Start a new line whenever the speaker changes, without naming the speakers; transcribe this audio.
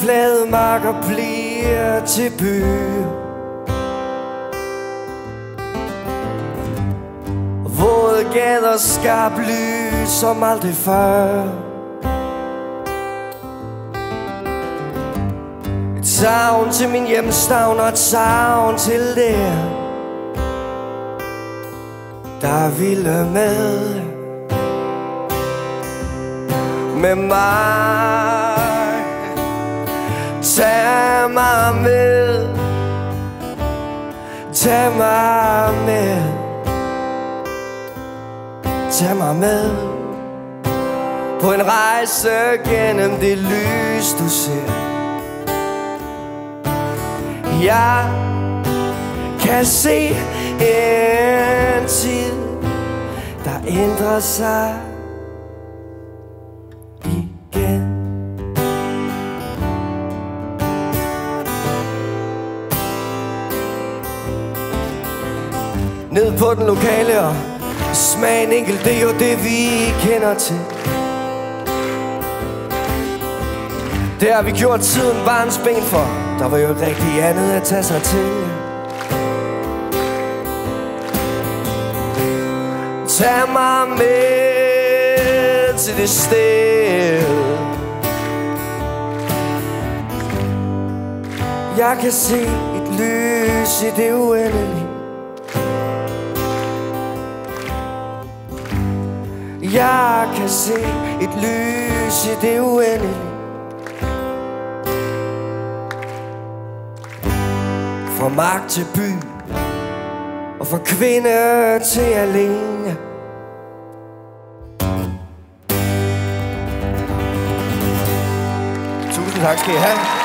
flade marker bliver til byer. Våde gader, skarp lys som aldrig før. Et savn til min hjemstavn og et savn til det, der ville med mig. Tag mig med, tag mig med, tag mig med på en rejse gennem det lys du ser. Jeg kan se en tid, der ændrer sig igen. Ned på den lokale og smag en enkelt, det er jo det vi kender til. Det har vi gjort siden barns ben, for der var jo ikke rigtig andet at tage sig til. Tag mig med til det sted, jeg kan se et lys i det uendelige. Jeg kan se et lys i det uendelige. Fra magt til by, og fra kvinde til alene. Tusind tak skal I have.